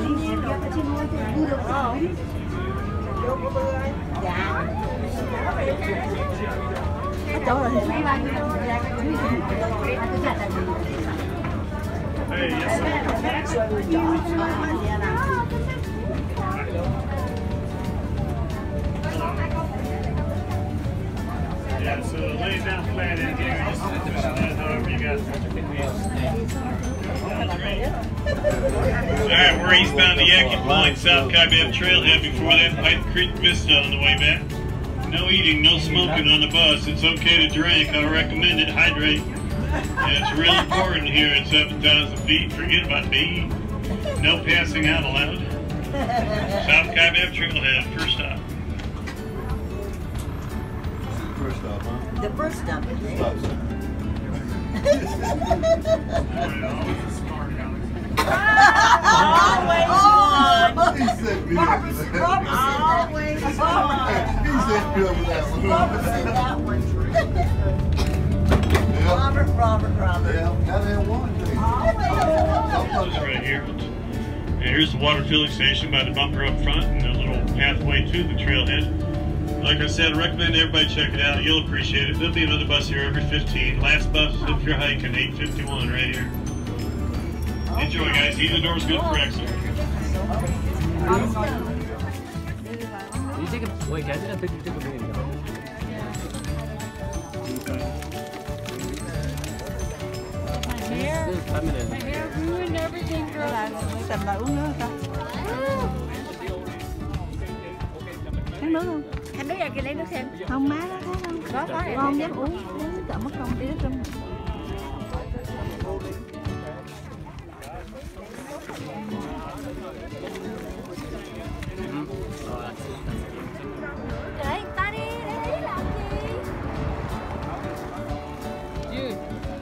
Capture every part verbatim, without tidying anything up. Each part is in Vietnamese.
Dạ. Cái chỗ là hình ba cái Hey, yes, yeah, so lay it down flat in here, just pushing that however you got. Alright, we're eastbound the Yankee Point, South Caynon Trailhead before that Pipe Creek Vista on the way back. No eating, no smoking on the bus. It's okay to drink. I recommend it. Hydrate. Yeah, it's real important here at seven thousand feet. Forget about me. No passing out allowed. South Caynon Trailhead, first stop. First stop, huh? The first stop is there. Stop sign. Always one. He set me up Barbara, with Barbara that. said always one. He set me up with that one. Barbara said that one. Robert, Robert, Robert. Yeah, got that one thing. Always. This right here. And here's the water filling station by the bumper up front and the little pathway to the trailhead. Like I said, I recommend everybody check it out. You'll appreciate it. There'll be another bus here every fifteen. Last bus, if you're hiking, eight fifty-one right here. Enjoy, guys. Either door's good for exit. You take a wait, guys. I think you took a video. My hair, Five minutes. my hair ruined everything, girl. Tầm lại uống nước ta. Khát nước không? Khánh nước ra kia lấy nước thêm. Không má nó khát không? Có có. Con không dám uống, uống sợ mất công tí nước trong. Để ta đi, để đi làm gì?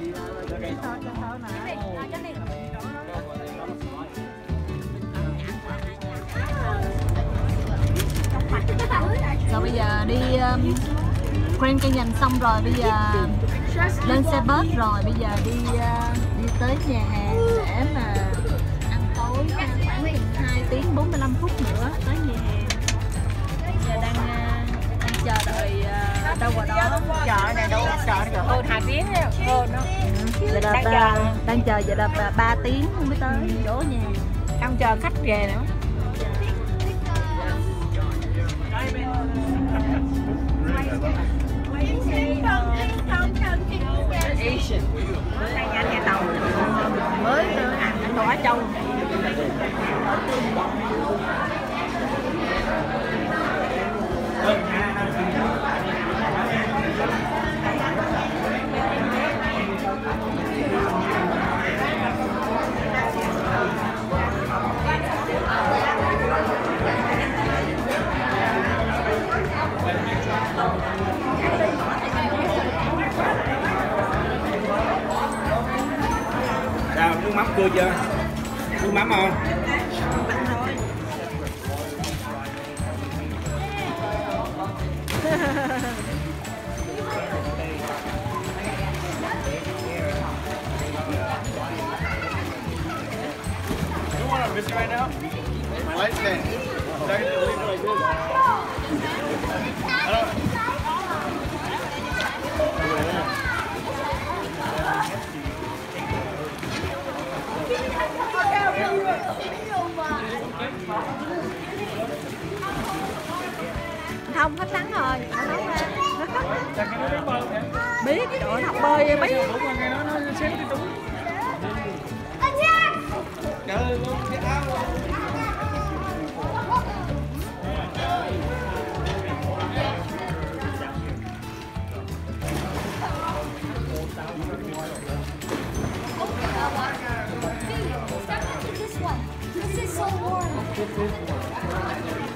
Rồi bây giờ đi um, Grand Caynon xong rồi, bây giờ lên xe bus rồi, bây giờ đi uh, đi tới nhà hàng để mà ăn tối, ăn khoảng chừng hai tiếng bốn mươi lăm phút nữa tới nhà hàng. Giờ đang uh, đang chờ đợi uh, đâu vào đó. Chợ này đâu có chợ này hơn hai tiếng nữa. Hơn đó. Giờ Đang là chờ. đang chờ giờ là ba tiếng mới tới chỗ nhà hàng. Đang chờ khách về nữa. Asian. Đang nhà nhà tàu mới từ hàng đồ Á Châu. Sao nước mắm cưa chưa? Nước mắm không? You know what I'm missing right now? My light stand. So I can just leave it like this. I don't... Không, hết nắng rồi. Biết cái đội học bơi biết. This one. This is so warm.